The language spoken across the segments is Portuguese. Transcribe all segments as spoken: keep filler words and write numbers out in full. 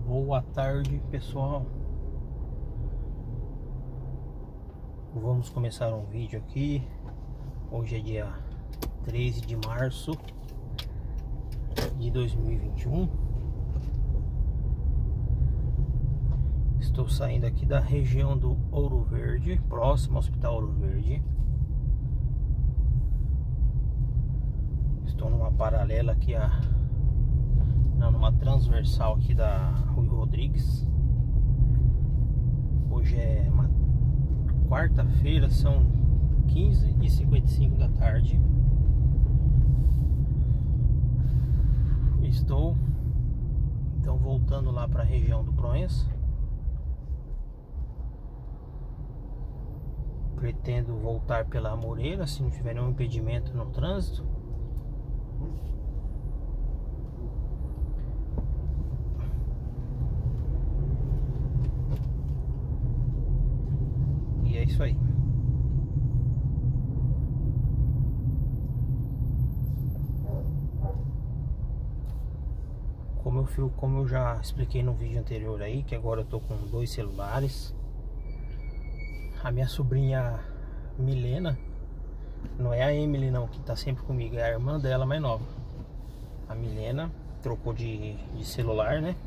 Boa tarde, pessoal. Vamos começar um vídeo aqui. Hoje é dia treze de março de dois mil e vinte e um. Estou saindo aqui da região do Ouro Verde, próximo ao Hospital Ouro Verde. Estou numa paralela aqui a Não, numa transversal aqui da Rui Rodrigues. Hoje é uma quarta-feira, são quinze e cinquenta e cinco da tarde. Estou então voltando lá para a região do Bronhas. Pretendo voltar pela Amoreira, se não tiver nenhum impedimento no trânsito. E é isso aí. Como eu, fui, como eu já expliquei no vídeo anterior aí, que agora eu tô com dois celulares. A minha sobrinha Milena, não é a Emily não, que tá sempre comigo, é a irmã dela mais nova. A Milena trocou de, de celular, né?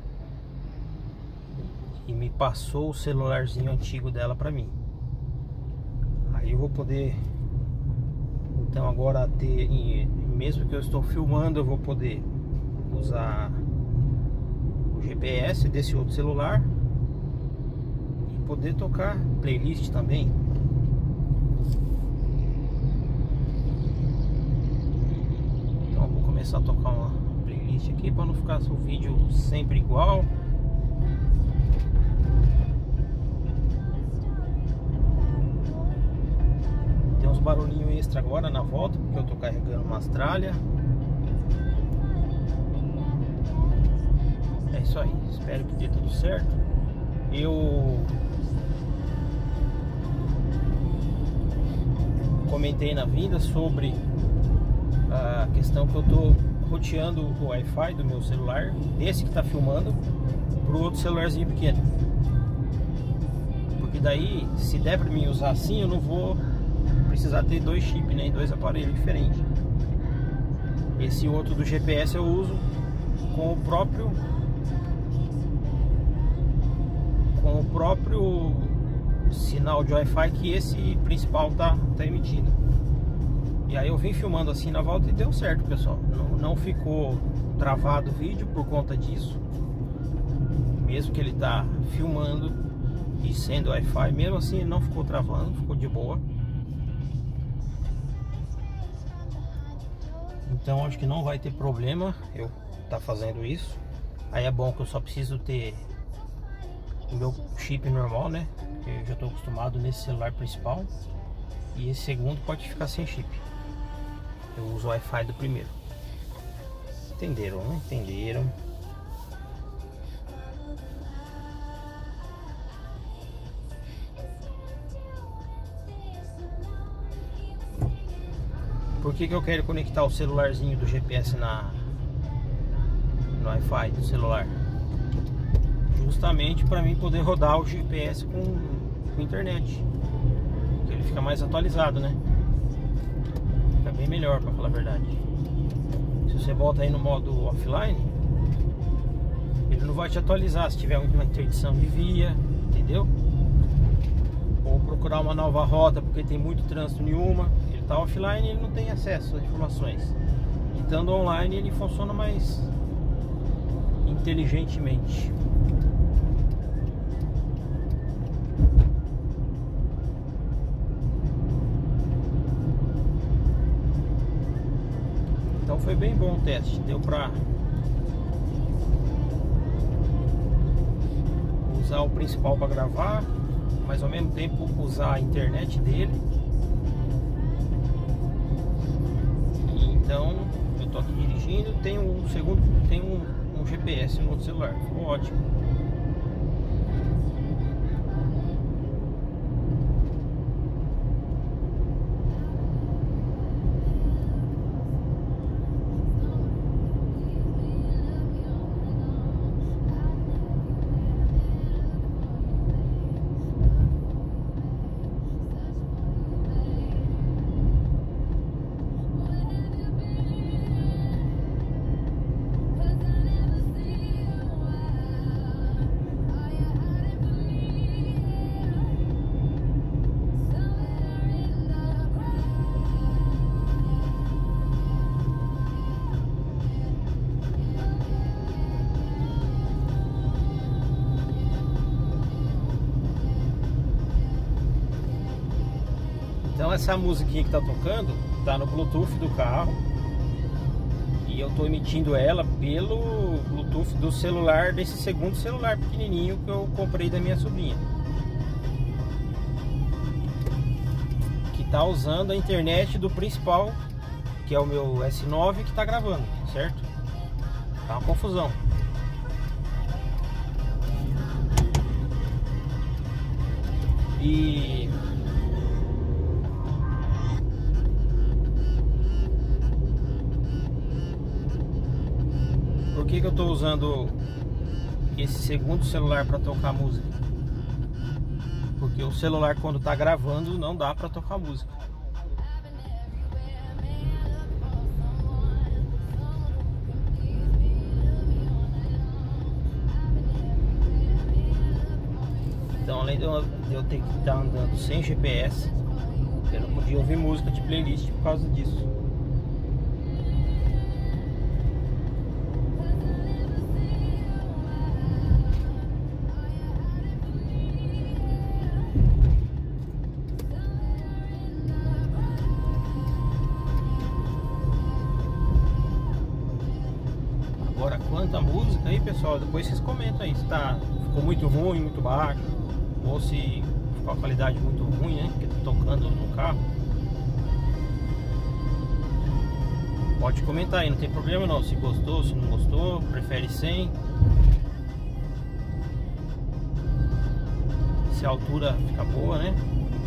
E me passou o celularzinho antigo dela pra mim. Aí eu vou poder, então agora ter, mesmo que eu estou filmando, eu vou poder usar o G P S desse outro celular e poder tocar playlist também. Então eu vou começar a tocar uma playlist aqui para não ficar o vídeo sempre igual. Tem uns barulhinhos extra agora na volta, porque eu tô carregando uma Astralia. É isso aí, espero que dê tudo certo. Eu comentei na vinda sobre a questão que eu tô roteando o Wi-Fi do meu celular, desse que tá filmando, pro outro celularzinho pequeno. Porque daí, se der pra mim usar assim, eu não vou precisar ter dois chips, nem dois aparelhos diferentes. Esse outro do G P S eu uso com o próprio com o próprio sinal de Wi-Fi que esse principal tá, tá emitindo. E aí eu vim filmando assim na volta e deu certo, pessoal. Não, não ficou travado o vídeo por conta disso. Mesmo que ele tá filmando e sendo Wi-Fi, mesmo assim não ficou travando, ficou de boa. Então acho que não vai ter problema eu tá fazendo isso. Aí é bom que eu só preciso ter o meu chip normal, né? Porque eu já estou acostumado nesse celular principal. E esse segundo pode ficar sem chip. Eu uso o Wi-Fi do primeiro. Entenderam, né? Entenderam. Por que que eu quero conectar o celularzinho do G P S na no Wi-Fi do celular? Justamente para mim poder rodar o G P S com, com internet, porque ele fica mais atualizado, né? Fica bem melhor, para falar a verdade. Se você bota aí no modo offline, ele não vai te atualizar se tiver uma interdição de via, entendeu? Ou procurar uma nova rota porque tem muito trânsito nenhuma. Ele tá offline e ele não tem acesso às informações. Estando online ele funciona mais inteligentemente. Então foi bem bom o teste, deu pra usar o principal para gravar, mas ao mesmo tempo usar a internet dele. E então eu tô aqui dirigindo, tem um segundo, tem um, um G P S no outro celular, ficou ótimo. essa musiquinha que tá tocando tá no Bluetooth do carro. E eu tô emitindo ela pelo Bluetooth do celular, desse segundo celular pequenininho que eu comprei da minha sobrinha, que tá usando a internet do principal, que é o meu S nove, que tá gravando, certo? Tá uma confusão. E por que que eu tô usando esse segundo celular para tocar música? Porque o celular, quando tá gravando, não dá para tocar música. Então, além de eu, de eu ter que estar andando sem G P S, eu não podia ouvir música de playlist por causa disso. Agora, quanto à música aí, pessoal, depois vocês comentam aí se tá, ficou muito ruim, muito baixo, ou se ficou a qualidade muito ruim, né, que tá tocando no carro. Pode comentar aí, não tem problema não, se gostou, se não gostou, prefere sem, se a altura fica boa, né.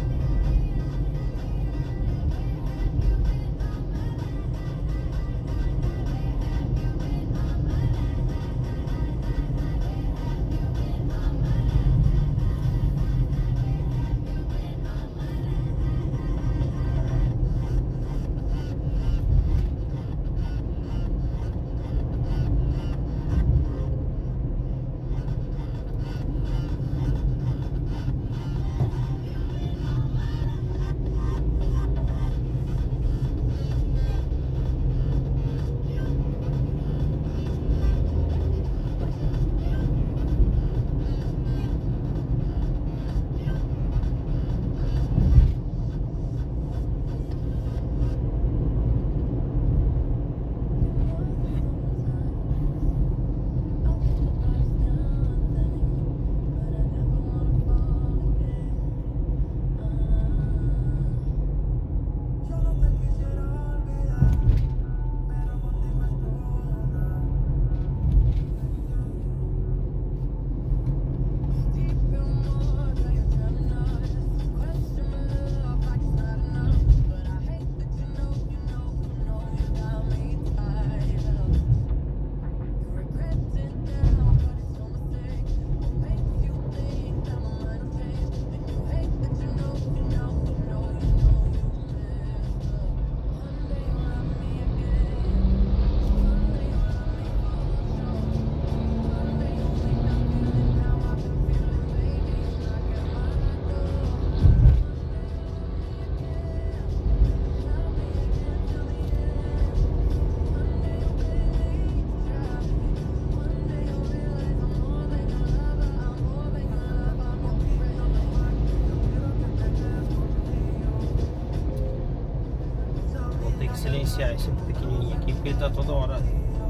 Silenciar esse pequenininho aqui, porque ele tá toda hora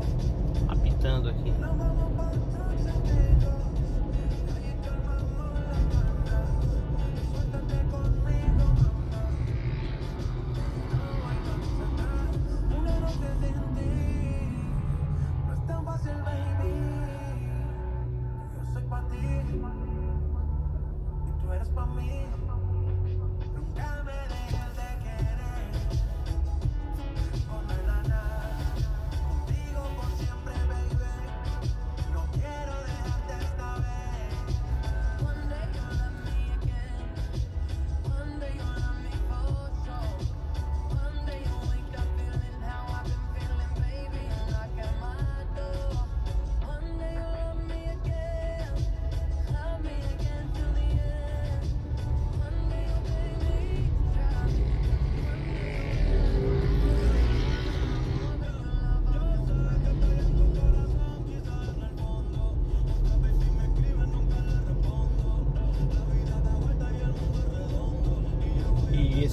apitando aqui.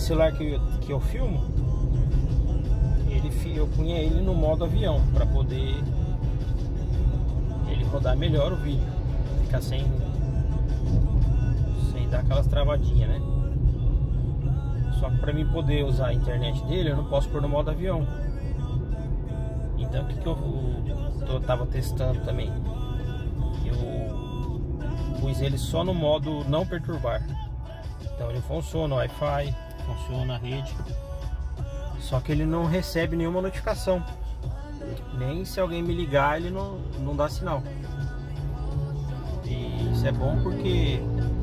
celular que eu, que eu filmo, ele, eu punha ele no modo avião para poder ele rodar melhor o vídeo, ficar sem sem dar aquelas travadinhas, né? Só que para mim poder usar a internet dele, eu não posso pôr no modo avião. Então o que, que eu, eu tava testando também? Eu pus ele só no modo não perturbar. Então ele funciona o Wi-Fi, funciona a rede. Só que ele não recebe nenhuma notificação. Nem se alguém me ligar, ele não, não dá sinal. E isso é bom porque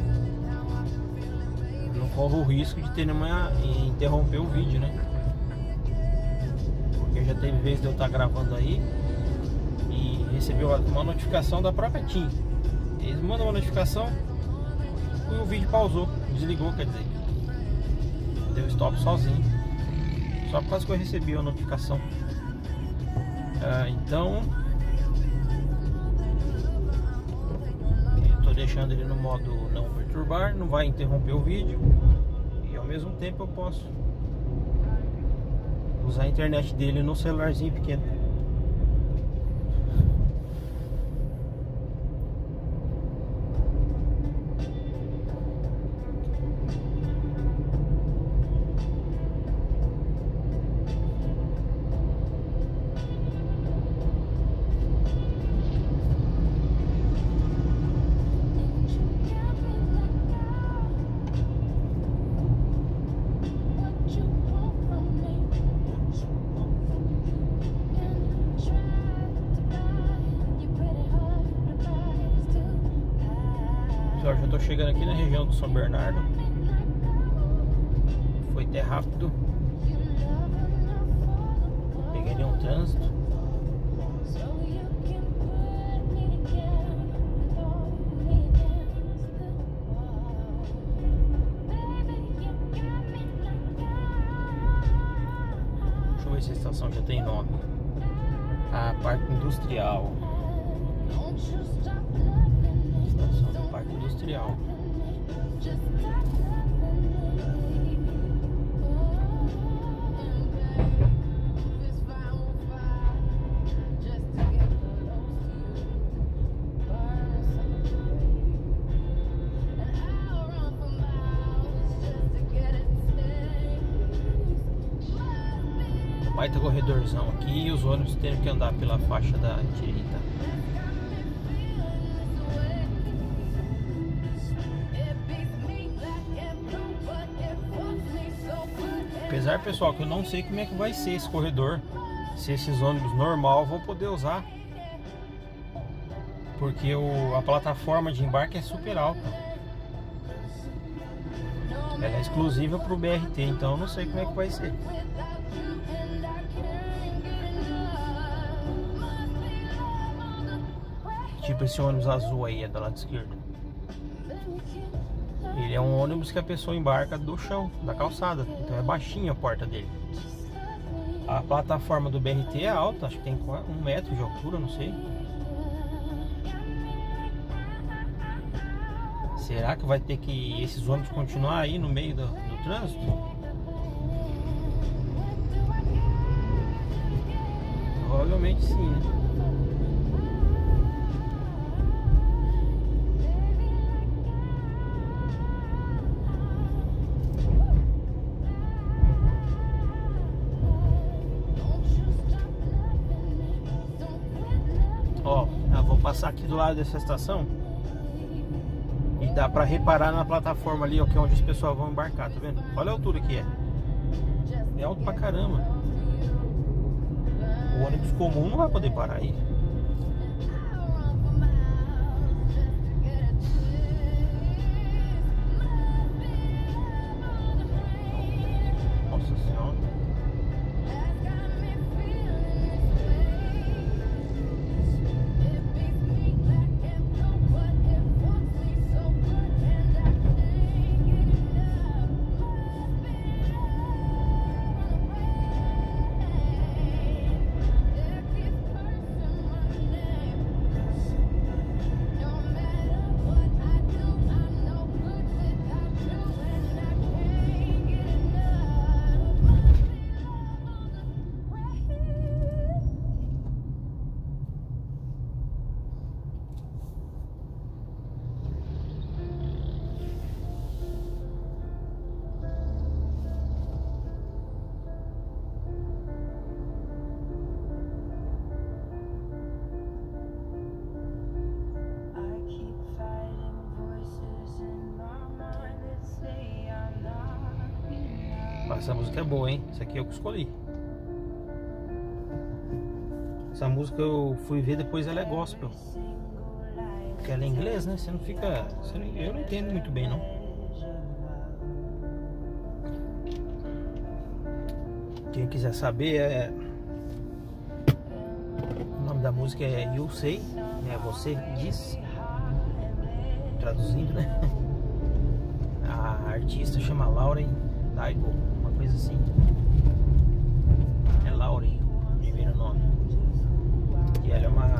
eu não corro o risco de ter nenhuma, interromper o vídeo, né? Porque já teve vez de eu estar gravando aí e recebi uma notificação da própria TIM. Eles mandam uma notificação e o vídeo pausou, desligou, quer dizer, deu stop sozinho, só por causa que eu recebi a notificação. Ah, então eu tô deixando ele no modo não perturbar, não vai interromper o vídeo e ao mesmo tempo eu posso usar a internet dele no celularzinho pequeno. Eu já tô chegando aqui na região do São Bernardo. Foi até rápido. Peguei ali um trânsito. Deixa eu ver se a estação já tem nome. Ah, Parque Industrial. Estação do Parque Industrial. Baita corredorzão aqui e os ônibus têm que andar pela faixa da direita. Apesar, pessoal, que eu não sei como é que vai ser esse corredor, se esses ônibus normal vão poder usar, porque o, a plataforma de embarque é super alta. Ela é exclusiva para o B R T, então eu não sei como é que vai ser. Tipo esse ônibus azul aí, é do lado esquerdo. Ele é um ônibus que a pessoa embarca do chão, da calçada. Então é baixinha a porta dele. A plataforma do B R T é alta, acho que tem um metro de altura, não sei. Será que vai ter que esses ônibus continuar aí no meio do, do trânsito? Provavelmente sim, né? Ó, eu vou passar aqui do lado dessa estação e dá pra reparar na plataforma ali, ó, que é onde as pessoas vão embarcar, tá vendo? Olha a altura que é. É alto pra caramba. O ônibus comum não vai poder parar aí. Nossa Senhora. Essa música é boa, hein? Essa aqui eu que escolhi. Essa música eu fui ver depois, ela é gospel. Porque ela é inglês, né? Você não fica... Você não, eu não entendo muito bem, não. Quem quiser saber, é... o nome da música é You Say, é Você Diz. Traduzindo, né? A artista chama Lauren Daigle, uma coisa assim. É Lauren, primeiro nome. E ela é uma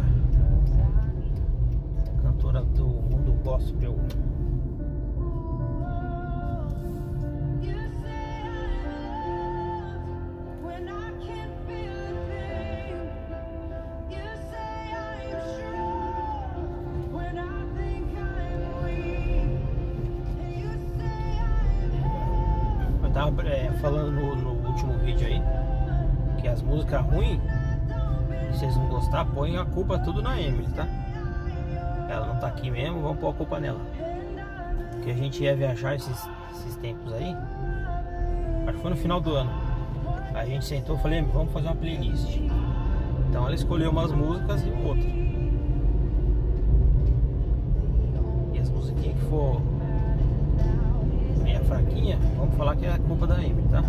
cantora do mundo gospel. Eu tava é, falando no, no último vídeo aí que as músicas ruins, se vocês não gostar, põem a culpa tudo na Emily, tá? Ela não tá aqui mesmo, vamos pôr a culpa nela. Porque a gente ia viajar esses, esses tempos aí. Acho que foi no final do ano. A gente sentou e falei, vamos fazer uma playlist. Então ela escolheu umas músicas e outras. E as musiquinhas que for meia fraquinha, vamos falar que é a culpa da Emily, tá?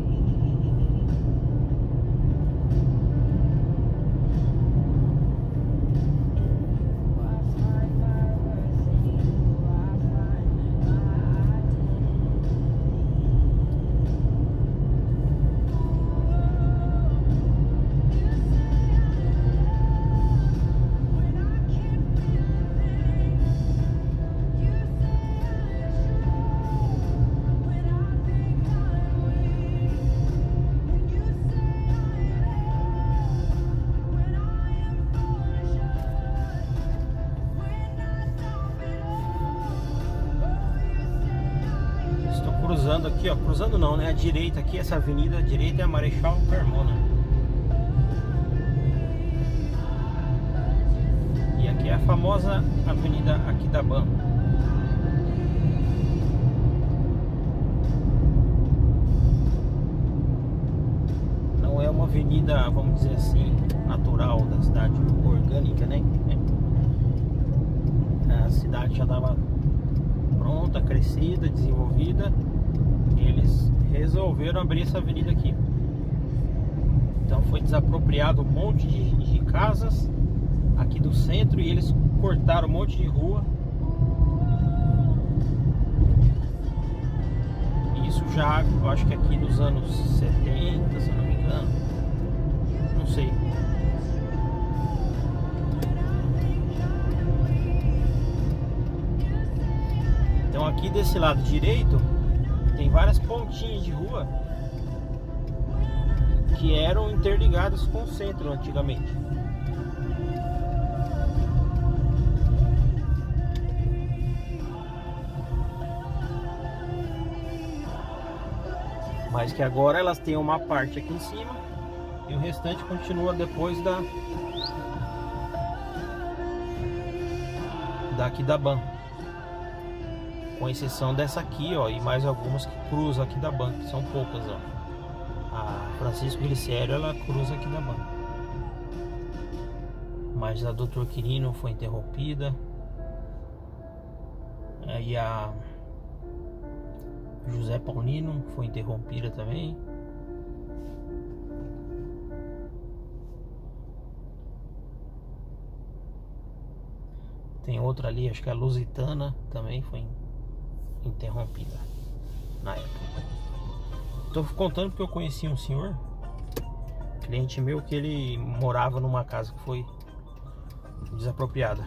Cruzando aqui, ó, cruzando não, né? A direita aqui, essa avenida, a direita é a Marechal Carmona. E aqui é a famosa Avenida Aquidauban. Não é uma avenida, vamos dizer assim, natural da cidade, orgânica, né? A cidade já estava pronta, crescida, desenvolvida. Eles resolveram abrir essa avenida aqui. Então foi desapropriado um monte de, de casas aqui do centro e eles cortaram um monte de rua. Isso já, eu acho que aqui nos anos setenta, se eu não me engano. Não sei. Então aqui desse lado direito tem várias pontinhas de rua que eram interligadas com o centro antigamente. Mas que agora elas têm uma parte aqui em cima e o restante continua depois da da Aquidauban. Com exceção dessa aqui, ó, e mais algumas que cruzam aqui da banca, são poucas, ó. A Francisco Glicério, ela cruza aqui da banca. Mas a doutor Quirino foi interrompida. E a José Paulino foi interrompida também. Tem outra ali, acho que a Lusitana também foi interrompida na época. Tô contando porque eu conheci um senhor, cliente meu, que ele morava numa casa que foi desapropriada.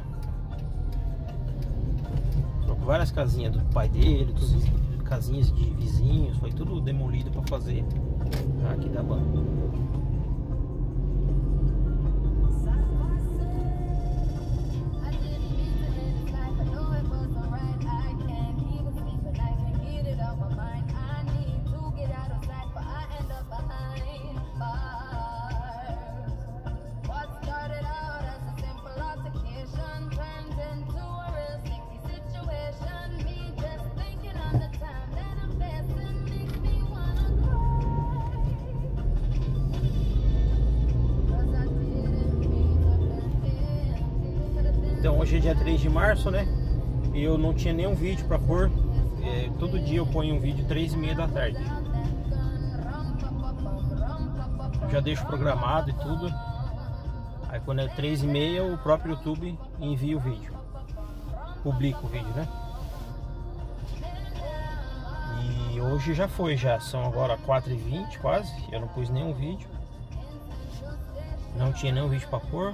Várias casinhas do pai dele, dos, casinhas de vizinhos, foi tudo demolido para fazer aqui da banca. Então hoje é dia três de março, né? E eu não tinha nenhum vídeo pra pôr. É, todo dia eu ponho um vídeo três e meia da tarde. Já deixo programado e tudo. Aí quando é três e meia o próprio YouTube envia o vídeo. Publica o vídeo, né? E hoje já foi, já são agora quatro e vinte quase. Eu não pus nenhum vídeo. Não tinha nenhum vídeo pra pôr.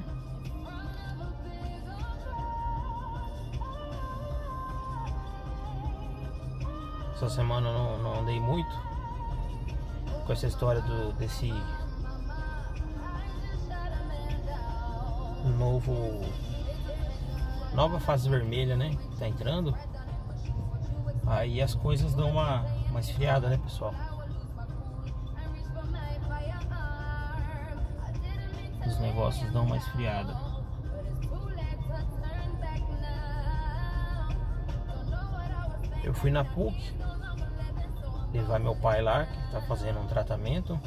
Essa semana eu não, não andei muito com essa história do, desse novo nova fase vermelha, né? Que tá entrando. Aí as coisas dão uma, uma esfriada, né, pessoal? Os negócios dão uma esfriada. Eu fui na P U C levar meu pai lá, que tá fazendo um tratamento.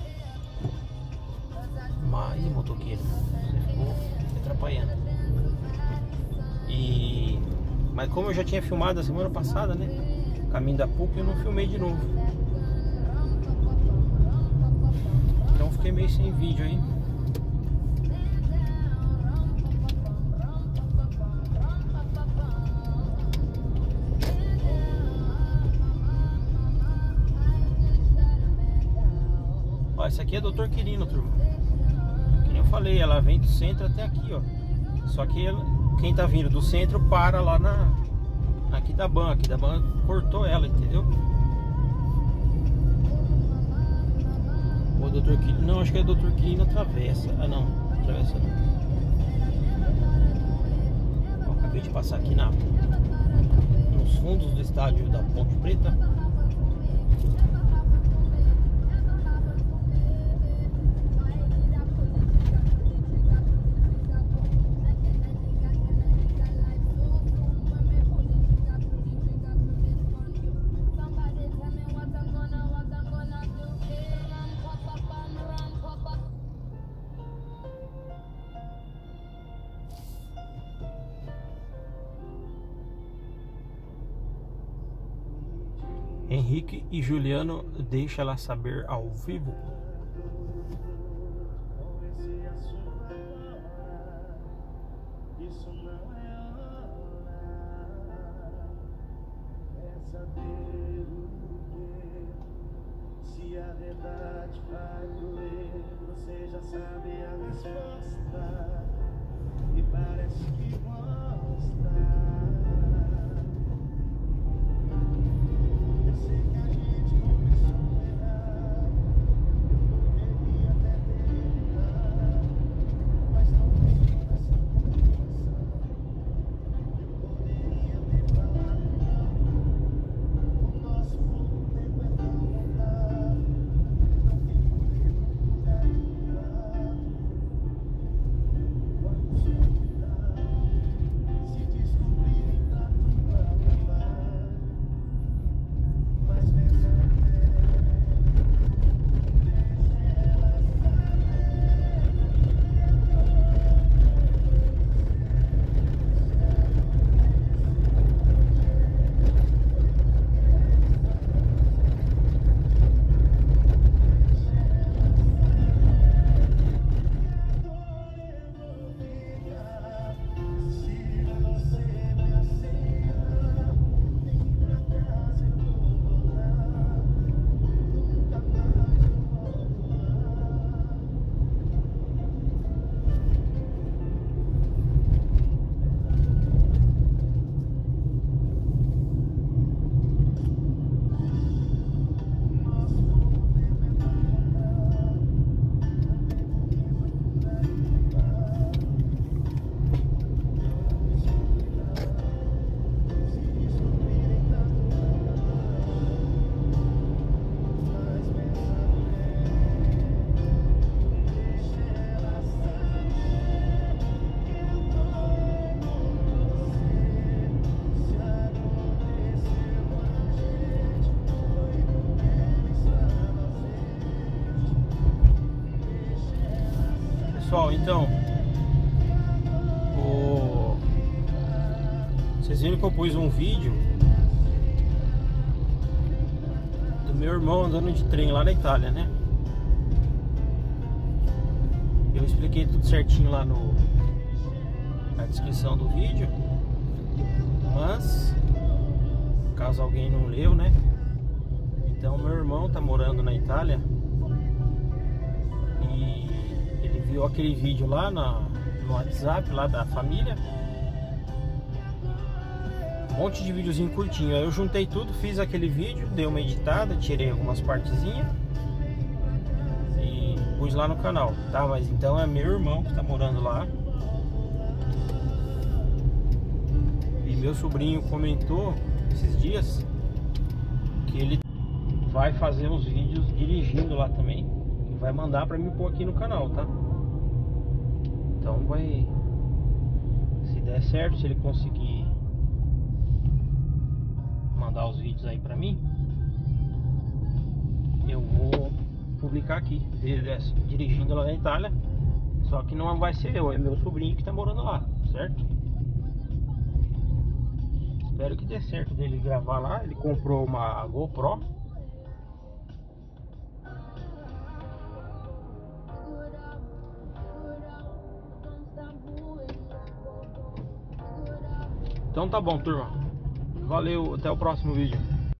Mas, ih, motoqueiro, você ficou me atrapalhando. E... Mas como eu já tinha filmado a semana passada, né? Caminho da P U C, eu não filmei de novo. Então fiquei meio sem vídeo aí. Ó, esse aqui é doutor Quirino, turma. Que nem eu falei, ela vem do centro até aqui, ó. Só que ela, quem tá vindo do centro para lá na aqui da Ban, aqui da Ban cortou ela, entendeu? O doutor Quirino, não, acho que é doutor Quirino atravessa. Ah, não, atravessa não. Ó, acabei de passar aqui na nos fundos do estádio da Ponte Preta. Henrique e Juliano, deixa ela saber ao vivo. Isso não é hora, é saber o que. Se a verdade vai doer, você já sabe a resposta. E parece que gosta. Pessoal, então o Vocês viram que eu pus um vídeo do meu irmão andando de trem lá na Itália, né? Eu expliquei tudo certinho lá no, na descrição do vídeo. Mas caso alguém não leu, né? Então meu irmão tá morando na Itália e ele viu aquele vídeo lá na, no WhatsApp lá da família. Um monte de videozinho curtinho. Aí eu juntei tudo, fiz aquele vídeo, dei uma editada, tirei algumas partezinhas e pus lá no canal, tá? Mas então é meu irmão que tá morando lá. E meu sobrinho comentou esses dias que ele vai fazer uns vídeos dirigindo lá também e vai mandar pra mim pôr aqui no canal, tá? Então vai, se der certo, se ele conseguir mandar os vídeos aí pra mim, eu vou publicar aqui ele dirigindo lá na Itália. Só que não vai ser eu, é meu sobrinho que tá morando lá, certo? Espero que dê certo dele gravar lá. Ele comprou uma GoPro. Então tá bom, turma. Valeu, até o próximo vídeo.